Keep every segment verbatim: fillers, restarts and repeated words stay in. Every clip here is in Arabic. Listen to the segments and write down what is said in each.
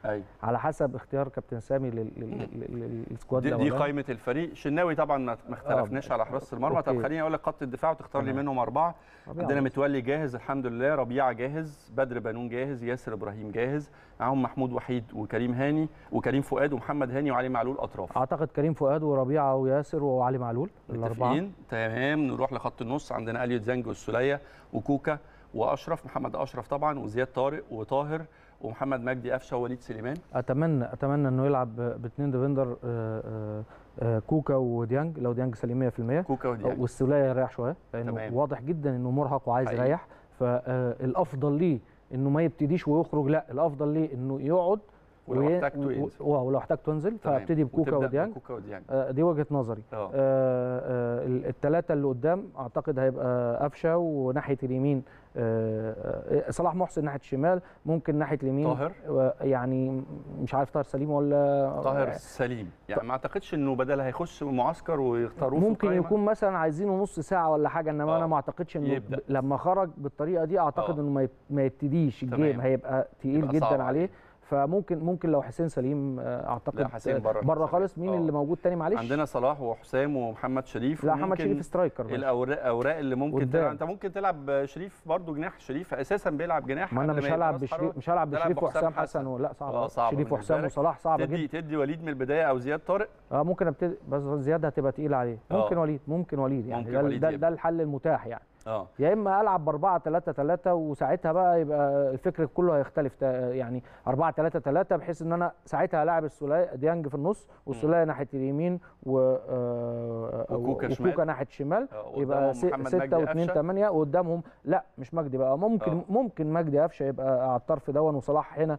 أيوة. على حسب اختيار كابتن سامي للسكواد دي, دي قائمه الفريق. شناوي طبعا ما اختلفناش على حراسه المرمى. طب خليني اقول لك خط الدفاع وتختار لي منهم اربعه. عندنا متولي جاهز الحمد لله، ربيعه جاهز، بدر بنون جاهز، ياسر ابراهيم جاهز، معاهم محمود وحيد وكريم هاني وكريم فؤاد ومحمد هاني وعلي معلول اطراف. اعتقد كريم فؤاد وربيعه وياسر وعلي معلول الاربعه. تمام. نروح لخط النص، عندنا اليو ديانج والسوليه وكوكا واشرف، محمد اشرف طبعا وزياد طارق وطاهر ومحمد مجدي قفشه ووليد سليمان. اتمنى اتمنى انه يلعب باثنين ديفندر، كوكا وديانج لو ديانج سليم مية في المية، كوكا وديانج، والسوليه يريح شويه لانه تمام. واضح جدا انه مرهق وعايز حقيقي. يريح، فالافضل ليه انه ما يبتديش ويخرج، لا الافضل ليه انه يقعد ولو وي... احتاجته ينزل ولو احتاجته ينزل، فابتدي بكوكا وديانج. آه دي وجهه نظري. آه آه الثلاثه اللي قدام اعتقد هيبقى قفشه، وناحيه اليمين آه صلاح محسن، ناحيه الشمال ممكن ناحيه اليمين طاهر. يعني مش عارف طاهر سليم ولا طاهر سليم، يعني ما اعتقدش انه بدل هيخش معسكر ويختاروه ممكن في يكون مثلا عايزينه نص ساعه ولا حاجه، انما انا ما اعتقدش انه لما خرج بالطريقه دي اعتقد أوه. انه ما يبتديش الجيم، هيبقى تقيل جدا عليه. فممكن ممكن لو حسين سليم اعتقد بره, بره خالص. مين أوه. اللي موجود تاني معلش؟ عندنا صلاح وحسام ومحمد شريف. لا محمد شريف سترايكر. الاوراق اوراق اللي ممكن تلعب، انت ممكن تلعب شريف برضو جناح. شريف اساسا بيلعب جناح. ما انا مش هلعب بشريف مش هلعب بشريف وحسام حسن ولا صعب. صعب شريف وحسام وصلاح صعب جدا. تدي تدي وليد من البدايه او زياد طارق. اه ممكن ابتدي، بس زياد هتبقى تقيل عليه. ممكن أوه. وليد ممكن وليد يعني ممكن ده, وليد ده, ده الحل المتاح يعني. اه يا اما العب ب أربعة ثلاثة ثلاثة، وساعتها بقى يبقى الفكر كله هيختلف، يعني أربعة ثلاثة ثلاثة بحيث ان انا ساعتها هلاعب السوليه ديانج في النص والسوليه ناحيه اليمين و آه وكوكا, وكوكا ناحيه الشمال، يبقى ستة واثنين ثمانية، وقدامهم لا مش مجدي بقى، ممكن أوه. ممكن مجدي قفشه يبقى على الطرف دون وصلاح هنا،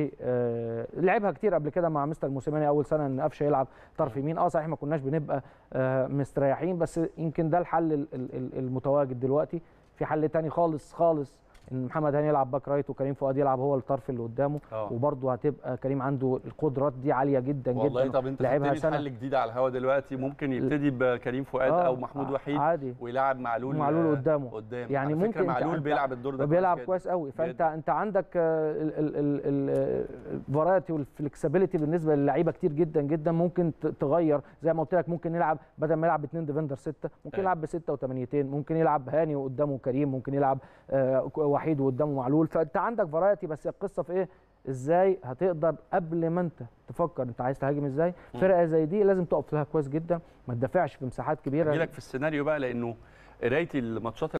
ولعبها كتير قبل كده مع مستر موسيماني اول سنه ان قفشه يلعب طرف يمين. اه صحيح ما كناش بنبقى مستريحين، بس يمكن ده الحل المتواجد دلوقتي. في حل تاني خالص خالص ان محمد هاني يلعب باك رايت وكريم فؤاد يلعب هو الطرف اللي قدامه، وبرضه هتبقى كريم عنده القدرات دي عاليه جدا والله جدا. طب انت لعبها سنه حل جديد على الهوا دلوقتي، ممكن يبتدي بكريم فؤاد او محمود وحيد عادي ويلعب معلول معلول قدامه قدام. يعني ممكن معلول بيلعب الدور ده بيلعب كويس قوي. فانت انت عندك الفرايتي والفلكسبيليتي بالنسبه للعيبه كتير جدا جدا. ممكن تغير زي ما قلت لك، ممكن يلعب بدل ما يلعب باثنين ديفندر سته، ممكن يلعب بسته وثمانيتين، ممكن يلعب هاني وقدامه كريم، ممكن يلعب وحيد وقدامه معلول. فانت عندك فرايتي، بس القصه في ايه؟ ازاي هتقدر قبل ما انت تفكر انت عايز تهاجم ازاي، فرقه زي دي لازم تقف لها كويس جدا، ما تدافعش في مساحات كبيره. اجي لك في السيناريو بقى، لانه قرايه الماتشات